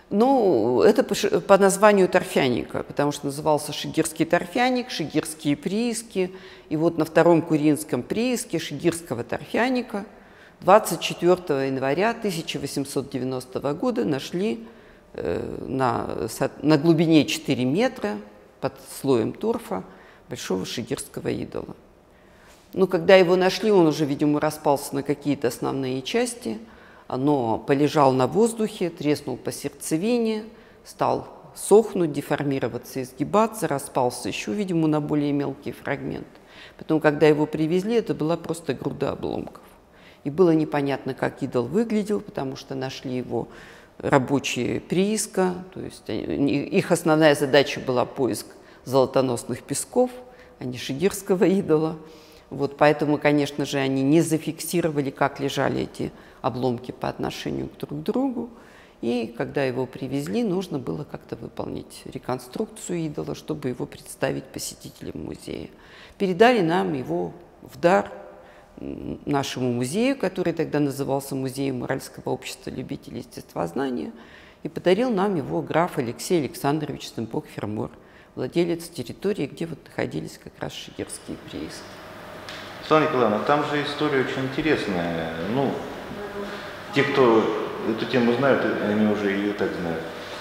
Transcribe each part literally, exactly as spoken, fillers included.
Ну, это по, по названию торфяника, потому что назывался Шигирский торфяник, Шигирские прииски. И вот на втором Куринском прииске Шигирского торфяника двадцать четвёртого января тысяча восемьсот девяностого года нашли э, на, на глубине четыре метра под слоем торфа большого шигирского идола. Ну, когда его нашли, он уже, видимо, распался на какие-то основные части. Оно полежал на воздухе, треснул по сердцевине, стал сохнуть, деформироваться, изгибаться, распался еще, видимо, на более мелкие фрагменты. Потом, когда его привезли, это была просто груда обломков. И было непонятно, как идол выглядел, потому что нашли его рабочие прииска, то есть их основная задача была поиск золотоносных песков, а не шигирского идола. Вот, поэтому, конечно же, они не зафиксировали, как лежали эти обломки по отношению друг к другу. И когда его привезли, нужно было как-то выполнить реконструкцию идола, чтобы его представить посетителям музея. Передали нам его в дар нашему музею, который тогда назывался Музеем Уральского общества любителей естествознания, и подарил нам его граф Алексей Александрович Сымпок-Фермор, владелец территории, где вот находились как раз шигирские прииски. Светлана Николаевна, там же история очень интересная. Ну, те, кто эту тему знают, они уже ее так знают.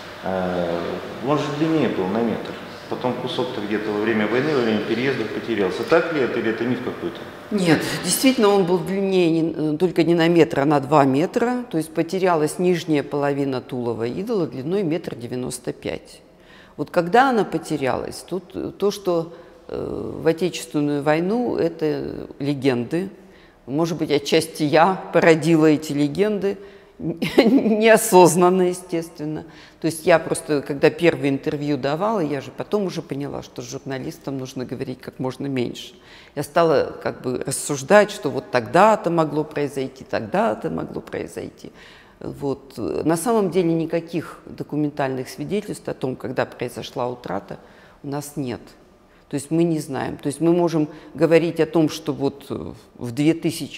Он же длиннее был на метр. Потом кусок-то где-то во время войны, во время переездов потерялся. Так ли это или это миф какой-то? Нет, действительно, он был длиннее не, только не на метр, а на два метра. То есть потерялась нижняя половина тулова идола длиной метр девяносто пять. Вот когда она потерялась, тут то, что э, в Отечественную войну, это легенды. Может быть, отчасти я породила эти легенды, неосознанно, естественно. То есть я просто, когда первое интервью давала, я же потом уже поняла, что журналистам нужно говорить как можно меньше. Я стала как бы рассуждать, что вот тогда-то могло произойти, тогда-то могло произойти. Вот. На самом деле никаких документальных свидетельств о том, когда произошла утрата, у нас нет. То есть мы не знаем. То есть мы можем говорить о том, что вот в, две тысячи,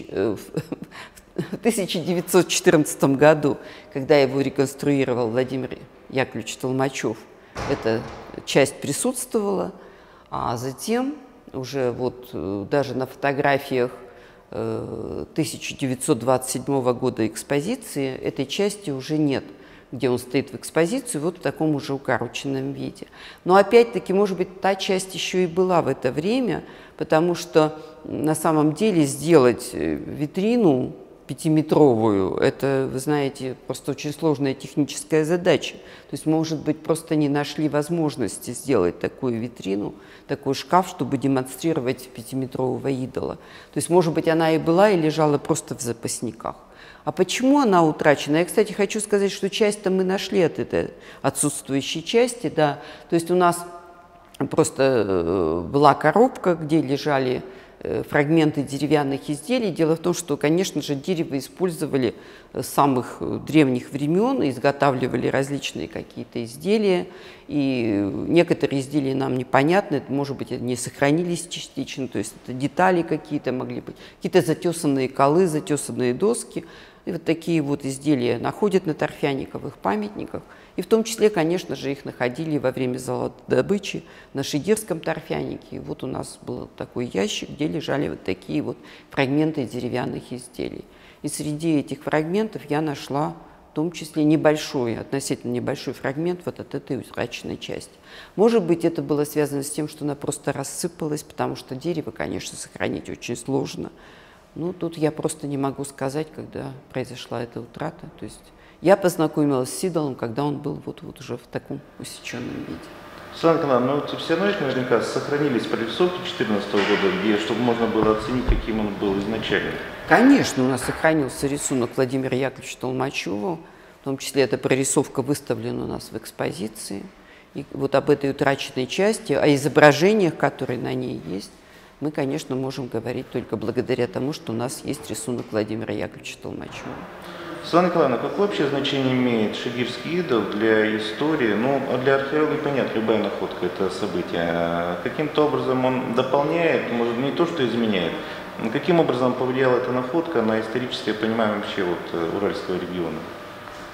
в тысяча девятьсот четырнадцатом году, когда его реконструировал Владимир Яковлевич Толмачев, эта часть присутствовала, а затем уже вот даже на фотографиях тысяча девятьсот двадцать седьмого года экспозиции этой части уже нет, где он стоит в экспозиции, вот в таком уже укороченном виде. Но опять-таки, может быть, та часть еще и была в это время, потому что на самом деле сделать витрину пятиметровую, это, вы знаете, просто очень сложная техническая задача. То есть, может быть, просто не нашли возможности сделать такую витрину, такой шкаф, чтобы демонстрировать пятиметрового идола. То есть, может быть, она и была, и лежала просто в запасниках. А почему она утрачена? Я, кстати, хочу сказать, что часть-то мы нашли от этой отсутствующей части, да. То есть у нас просто была коробка, где лежали фрагменты деревянных изделий. Дело в том, что, конечно же, дерево использовали с самых древних времен, изготавливали различные какие-то изделия, и некоторые изделия нам непонятны, может быть, не сохранились частично, то есть это детали какие-то могли быть, какие-то затесанные колы, затесанные доски. И вот такие вот изделия находят на торфяниковых памятниках. И в том числе, конечно же, их находили во время золотодобычи на Шигирском торфянике. И вот у нас был такой ящик, где лежали вот такие вот фрагменты деревянных изделий. И среди этих фрагментов я нашла в том числе небольшой, относительно небольшой фрагмент вот от этой утраченной части. Может быть, это было связано с тем, что она просто рассыпалась, потому что дерево, конечно, сохранить очень сложно. Ну, тут я просто не могу сказать, когда произошла эта утрата. То есть я познакомилась с идолом, когда он был вот, вот уже в таком усеченном виде. Светлана Николаевна, ну вот все равно наверняка сохранились прорисовки две тысячи четырнадцатого года, где, чтобы можно было оценить, каким он был изначально. Конечно, у нас сохранился рисунок Владимира Яковлевича Толмачева, в том числе эта прорисовка выставлена у нас в экспозиции. И вот об этой утраченной части, о изображениях, которые на ней есть, мы, конечно, можем говорить только благодаря тому, что у нас есть рисунок Владимира Яковлевича Толмачева. Светлана Николаевна, какое вообще значение имеет шигирский идол для истории? Ну, для археологии понятно, любая находка – это событие. Каким-то образом он дополняет, может, не то, что изменяет. Каким образом повлияла эта находка на историческое понимание вообще вот Уральского региона?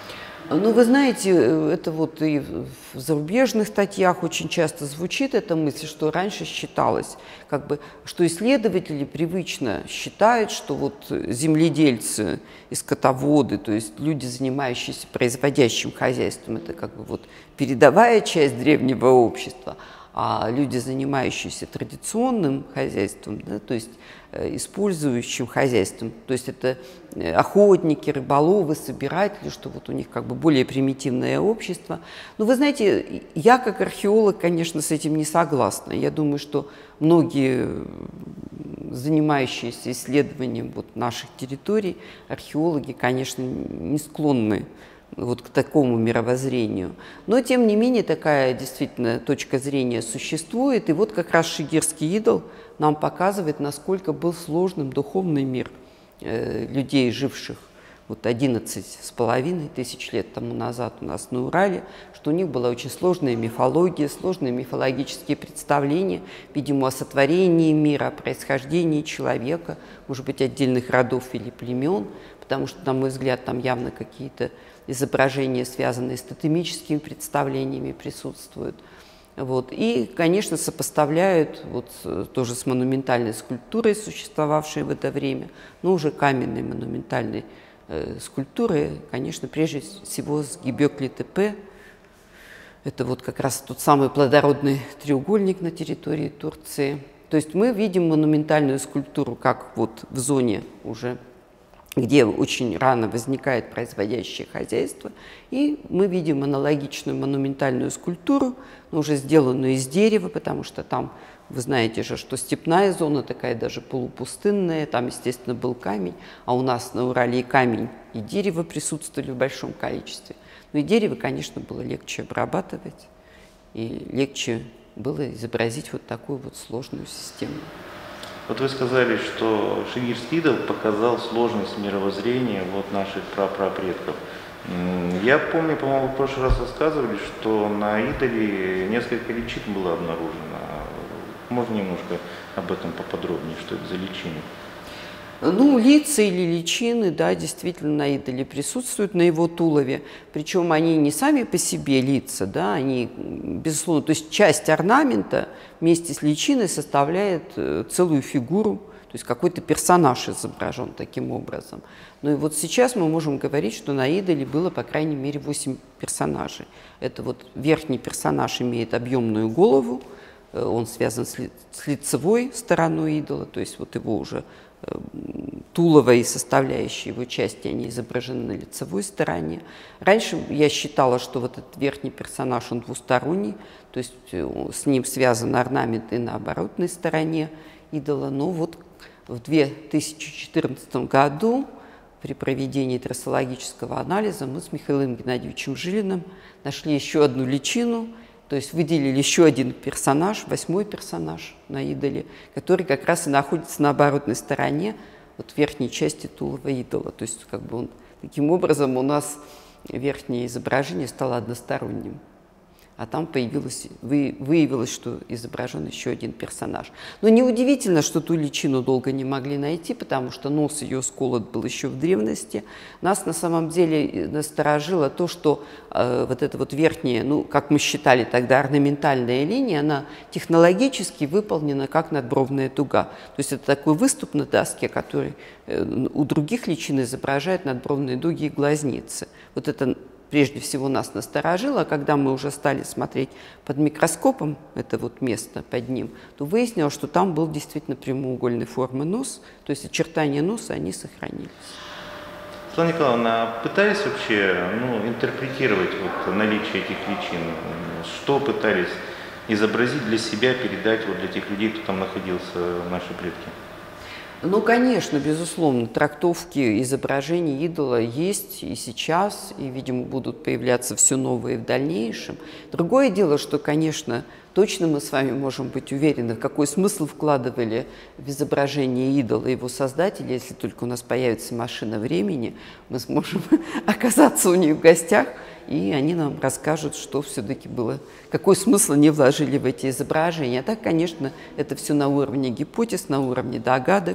Ну, вы знаете, это вот и в зарубежных статьях очень часто звучит эта мысль, что раньше считалось, как бы, что исследователи привычно считают, что вот земледельцы и скотоводы, то есть люди, занимающиеся производящим хозяйством, это как бы вот передовая часть древнего общества, а люди, занимающиеся традиционным хозяйством, да, то есть э, использующим хозяйством, то есть это охотники, рыболовы, собиратели, что вот у них как бы более примитивное общество. Но вы знаете, я как археолог, конечно, с этим не согласна. Я думаю, что многие занимающиеся исследованием вот наших территорий, археологи, конечно, не склонны вот к такому мировоззрению. Но, тем не менее, такая действительно точка зрения существует. И вот как раз шигирский идол нам показывает, насколько был сложным духовный мир э, людей, живших вот одиннадцать с половиной тысяч лет тому назад у нас на Урале, что у них была очень сложная мифология, сложные мифологические представления, видимо, о сотворении мира, о происхождении человека, может быть, отдельных родов или племен, потому что, на мой взгляд, там явно какие-то изображения, связанные с тотемическими представлениями, присутствуют. Вот. И, конечно, сопоставляют вот, тоже с монументальной скульптурой, существовавшей в это время, но уже каменной монументальной э, скульптурой, конечно, прежде всего с Гебекли-Тепе. Это вот как раз тот самый плодородный треугольник на территории Турции. То есть мы видим монументальную скульптуру как вот в зоне уже, где очень рано возникает производящее хозяйство, и мы видим аналогичную монументальную скульптуру, но уже сделанную из дерева, потому что там, вы знаете же, что степная зона такая даже полупустынная, там, естественно, был камень, а у нас на Урале и камень, и дерево присутствовали в большом количестве. Но и дерево, конечно, было легче обрабатывать, и легче было изобразить вот такую вот сложную систему. Вот вы сказали, что шигирский идол показал сложность мировоззрения вот наших прапрапредков. Я помню, по-моему, в прошлый раз рассказывали, что на идоле несколько личин было обнаружено. Можно немножко об этом поподробнее, что это за личины? Ну, лица или личины, да, действительно на идоле присутствуют, на его тулове. Причем они не сами по себе лица, да, они, безусловно, то есть часть орнамента вместе с личиной составляет целую фигуру, то есть какой-то персонаж изображен таким образом. Ну и вот сейчас мы можем говорить, что на идоле было, по крайней мере, восемь персонажей. Это вот верхний персонаж имеет объемную голову, он связан с, ли, с лицевой стороной идола, то есть вот его уже тулово и составляющие его части, они изображены на лицевой стороне. Раньше я считала, что вот этот верхний персонаж, он двусторонний, то есть с ним связан орнамент и на оборотной стороне идола. Но вот в две тысячи четырнадцатом году при проведении трассологического анализа мы с Михаилом Геннадьевичем Жилиным нашли еще одну личину, то есть выделили еще один персонаж, восьмой персонаж на идоле, который как раз и находится на оборотной стороне, вот верхней части тулова идола. То есть как бы он, таким образом у нас верхнее изображение стало односторонним. А там появилось, вы, выявилось, что изображен еще один персонаж. Но неудивительно, что ту личину долго не могли найти, потому что нос ее сколот был еще в древности. Нас на самом деле насторожило то, что э, вот эта вот верхняя, ну, как мы считали тогда, орнаментальная линия, она технологически выполнена как надбровная дуга. То есть это такой выступ на доске, который э, у других личин изображает надбровные дуги и глазницы. Вот это прежде всего нас насторожило, а когда мы уже стали смотреть под микроскопом, это вот место под ним, то выяснилось, что там был действительно прямоугольной формы нос, то есть очертания носа, они сохранились. Светлана Николаевна, пытались вообще ну, интерпретировать вот наличие этих личин? Что пытались изобразить для себя, передать вот для тех людей, кто там находился, наши предки? Ну, конечно, безусловно, трактовки изображений идола есть и сейчас, и, видимо, будут появляться все новые в дальнейшем. Другое дело, что, конечно, точно мы с вами можем быть уверены, какой смысл вкладывали в изображение идола его создатели. Если только у нас появится машина времени, мы сможем оказаться у них в гостях, и они нам расскажут, что все-таки было, какой смысл они вложили в эти изображения. А так, конечно, это все на уровне гипотез, на уровне догадок.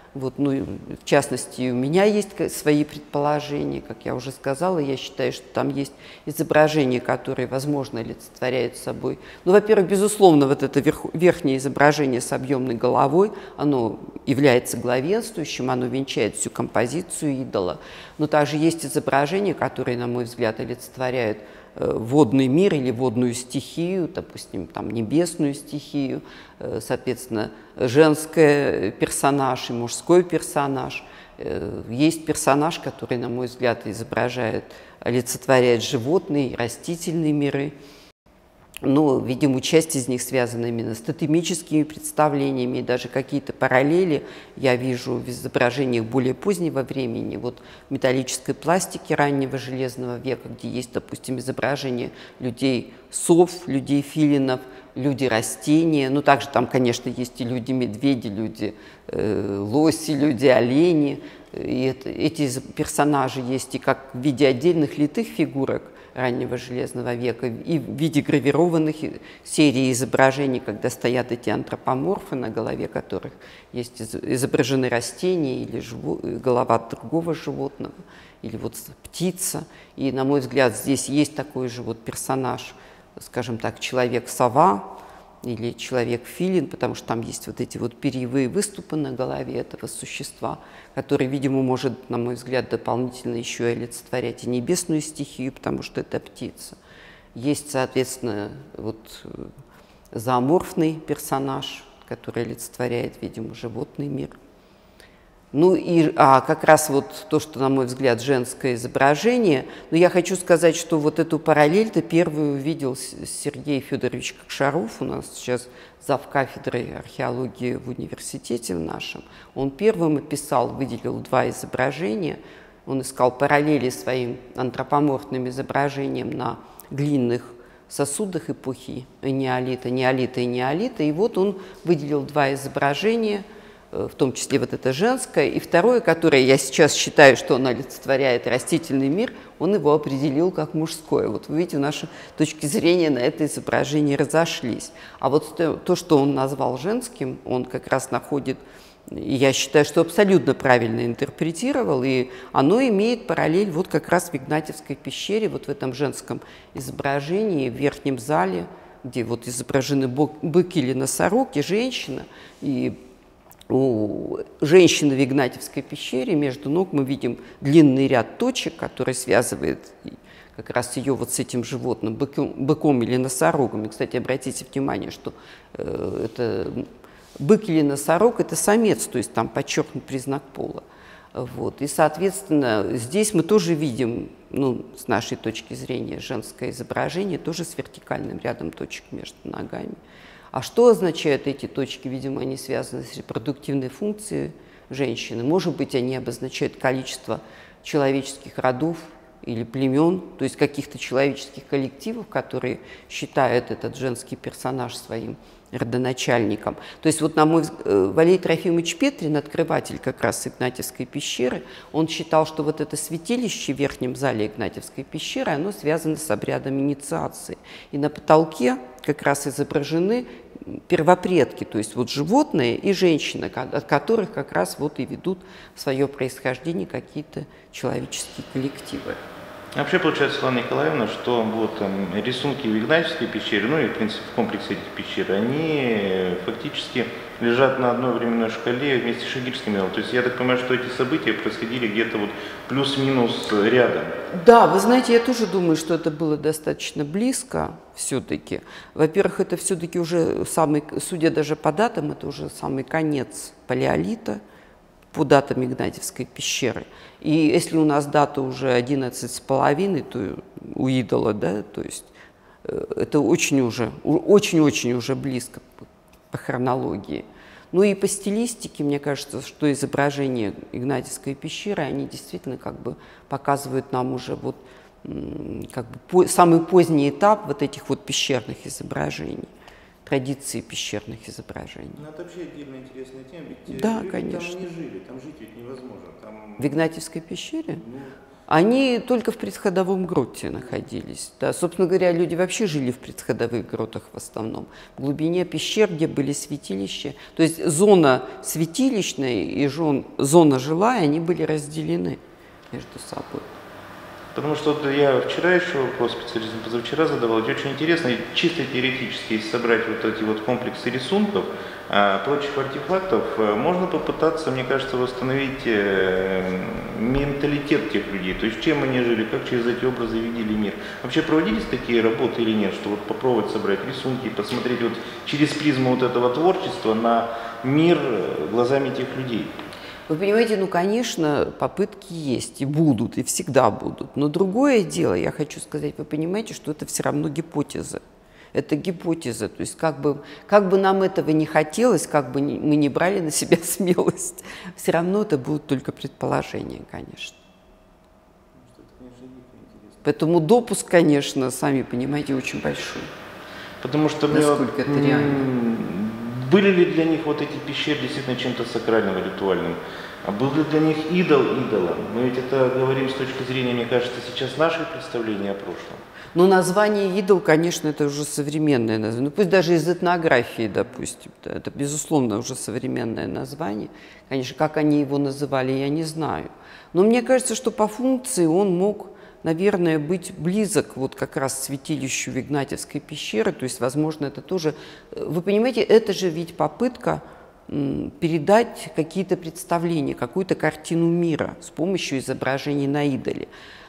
Вот, ну, в частности, у меня есть свои предположения, как я уже сказала, я считаю, что там есть изображения, которые, возможно, олицетворяют собой. Ну, во-первых, безусловно, вот это верх, верхнее изображение с объемной головой, оно является главенствующим, оно венчает всю композицию идола. Но также есть изображения, которые, на мой взгляд, олицетворяют водный мир или водную стихию, допустим, там, небесную стихию, соответственно, женский персонаж и мужской персонаж. Есть персонаж, который, на мой взгляд, изображает, олицетворяет животные и растительные миры. Но, видимо, часть из них связана именно с тотемическими представлениями, и даже какие-то параллели я вижу в изображениях более позднего времени. Вот в металлической пластике раннего железного века, где есть, допустим, изображение людей-сов, людей-филинов, люди-растения. Ну, также там, конечно, есть и люди-медведи, люди-лоси, люди-олени. И это, эти персонажи есть и как в виде отдельных литых фигурок раннего железного века, и в виде гравированных серий изображений, когда стоят эти антропоморфы, на голове которых есть изображены растения или живо, голова другого животного, или вот птица. И, на мой взгляд, здесь есть такой же вот персонаж, скажем так, человек-сова или человек-филин, потому что там есть вот эти вот перьевые выступы на голове этого существа, который, видимо, может, на мой взгляд, дополнительно еще и олицетворять и небесную стихию, потому что это птица. Есть, соответственно, вот зооморфный персонаж, который олицетворяет, видимо, животный мир. Ну и а как раз вот то, что, на мой взгляд, женское изображение, но я хочу сказать, что вот эту параллель-то первую увидел Сергей Федорович Кокшаров, у нас сейчас зав. Кафедрой археологии в университете в нашем. Он первым описал, выделил два изображения, он искал параллели своим антропоморфным изображением на глиняных сосудах эпохи неолита, неолита и неолита, и вот он выделил два изображения, в том числе вот это женское, и второе, которое я сейчас считаю, что оно олицетворяет растительный мир, он его определил как мужское. Вот вы видите, наши точки зрения на это изображение разошлись. А вот то, что он назвал женским, он как раз находит, и я считаю, что абсолютно правильно интерпретировал, и оно имеет параллель вот как раз в Игнатьевской пещере, вот в этом женском изображении в верхнем зале, где вот изображены бык или носорог, и женщина, и у женщины в Игнатьевской пещере между ног мы видим длинный ряд точек, который связывает как раз ее вот с этим животным, быком, быком или носорогом. И, кстати, обратите внимание, что э, это бык или носорог – это самец, то есть там подчеркнут признак пола. Вот. И, соответственно, здесь мы тоже видим, ну, с нашей точки зрения, женское изображение тоже с вертикальным рядом точек между ногами. А что означают эти точки? Видимо, они связаны с репродуктивной функцией женщины. Может быть, они обозначают количество человеческих родов или племен, то есть каких-то человеческих коллективов, которые считают этот женский персонаж своим родоначальником. То есть вот, на мой взгляд, Валерий Трофимович Петрин, открыватель как раз Игнатьевской пещеры, он считал, что вот это святилище в верхнем зале Игнатьевской пещеры, оно связано с обрядом инициации. И на потолке как раз изображены первопредки, то есть вот животные и женщины, от которых как раз вот и ведут свое происхождение какие-то человеческие коллективы. Вообще получается, Светлана Николаевна, что вот там, рисунки в Игнатьевской пещере, ну и в принципе в комплексе этих пещер, они фактически лежат на одной временной шкале вместе с Шагирским мелом. То есть я так понимаю, что эти события происходили где-то вот плюс-минус рядом. Да, вы знаете, я тоже думаю, что это было достаточно близко все-таки. Во-первых, это все-таки уже самый, судя даже по датам, это уже самый конец палеолита, по датам Игнатьевской пещеры. И если у нас дата уже одиннадцать с половиной, то у идола, да, то есть это очень уже, очень-очень уже близко по, по хронологии. Ну и по стилистике, мне кажется, что изображения Игнатьевской пещеры, они действительно как бы показывают нам уже вот как бы по, самый поздний этап вот этих вот пещерных изображений. Традиции пещерных изображений. Ну, это вообще отдельно интересная тема, ведь да, люди конечно. там не жили, там жить ведь невозможно. Там... В Игнатьевской пещере? Ну, они только в предходовом гроте находились. Да. Собственно говоря, люди вообще жили в предходовых гротах в основном. В глубине пещер, где были святилища. То есть зона святилищная и зона жилая, они были разделены между собой. Потому что вот я вчера еще по специализму, позавчера задавал, это очень интересно, чисто теоретически, если собрать вот эти вот комплексы рисунков, а, прочих артефактов, можно попытаться, мне кажется, восстановить э, менталитет тех людей, то есть чем они жили, как через эти образы видели мир. Вообще проводились такие работы или нет, что вот попробовать собрать рисунки, посмотреть вот через призму вот этого творчества на мир глазами тех людей? Вы понимаете, ну, конечно, попытки есть и будут, и всегда будут. Но другое дело, я хочу сказать, вы понимаете, что это все равно гипотеза. Это гипотеза. То есть как бы, как бы нам этого не хотелось, как бы мы не брали на себя смелость, все равно это будут только предположения, конечно. Поэтому допуск, конечно, сами понимаете, очень большой. Потому что насколько это реально. Были ли для них вот эти пещеры действительно чем-то сакральным, ритуальным? А был ли для них идол идолом? Мы ведь это говорим с точки зрения, мне кажется, сейчас наших представлений о прошлом. Ну, название идол, конечно, это уже современное название. Ну, пусть даже из этнографии, допустим. Да, это, безусловно, уже современное название. Конечно, как они его называли, я не знаю. Но мне кажется, что по функции он мог, наверное, быть близок вот как раз святилищу Игнатьевской пещеры. То есть, возможно, это тоже... Вы понимаете, это же ведь попытка передать какие-то представления, какую-то картину мира с помощью изображений на идоле.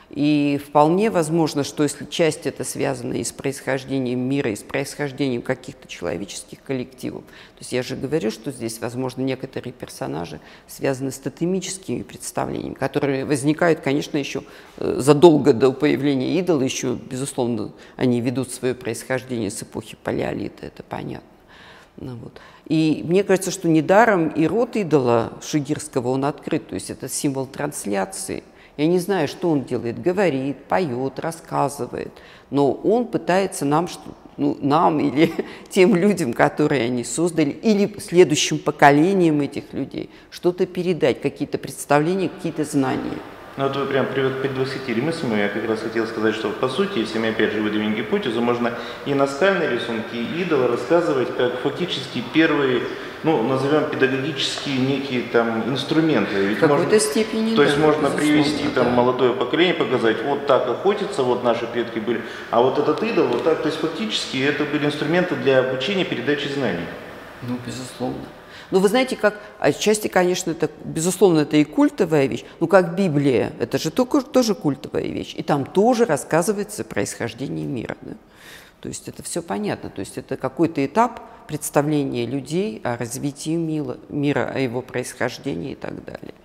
И вполне возможно, что если часть это связана и с происхождением мира, и с происхождением каких-то человеческих коллективов, то есть я же говорю, что здесь, возможно, некоторые персонажи связаны с тотемическими представлениями, которые возникают, конечно, еще задолго до появления идола, еще, безусловно, они ведут свое происхождение с эпохи палеолита, это понятно. Ну, вот. И мне кажется, что недаром и род идола шигирского, он открыт, то есть это символ трансляции. Я не знаю, что он делает, говорит, поет, рассказывает, но он пытается нам, ну, нам или тем людям, которые они создали, или следующим поколениям этих людей, что-то передать, какие-то представления, какие-то знания. Ну вот вы прям предвосхитили мысль мою, я как раз хотел сказать, что по сути, если мы опять же выдвинем гипотезу, можно и наскальные рисунки, и идола рассказывать как фактически первые, ну, назовем педагогические некие там инструменты. В какой-то степени. То есть можно привести там да. молодое поколение, показать, вот так охотятся, вот наши предки были, а вот этот идол, вот так, то есть фактически это были инструменты для обучения, передачи знаний. Ну, безусловно. Ну, вы знаете, как отчасти, конечно, это, безусловно, это и культовая вещь, но как Библия, это же только, тоже культовая вещь, и там тоже рассказывается происхождение мира. Да? То есть это все понятно, то есть это какой-то этап представления людей о развитии мира, мира, о его происхождении и так далее.